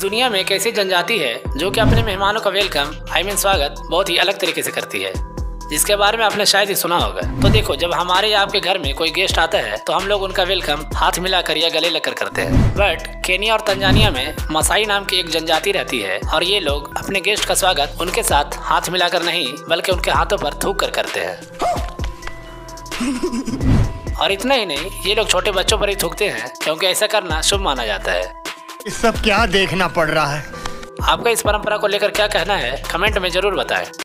दुनिया में एक ऐसी जनजाति है जो कि अपने मेहमानों का वेलकम स्वागत बहुत ही अलग तरीके से करती है, जिसके बारे में आपने शायद ही सुना होगा। तो देखो, जब हमारे या आपके घर में कोई गेस्ट आता है तो हम लोग उनका वेलकम हाथ मिलाकर या गले लगकर करते हैं। बट केनिया और तंजानिया में मसाई नाम की एक जनजाति रहती है और ये लोग अपने गेस्ट का स्वागत उनके साथ हाथ मिलाकर नहीं बल्कि उनके हाथों पर थूक कर करते हैं। और इतना ही नहीं, ये लोग छोटे बच्चों पर ही थूकते हैं क्योंकि ऐसा करना शुभ माना जाता है। ये सब क्या देखना पड़ रहा है? आपका इस परंपरा को लेकर क्या कहना है, कमेंट में जरूर बताएं।